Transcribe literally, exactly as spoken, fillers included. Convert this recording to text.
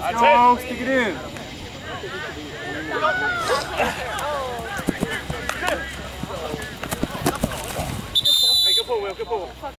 Let's go, stick it in. Hey, good pull, Will, good pull.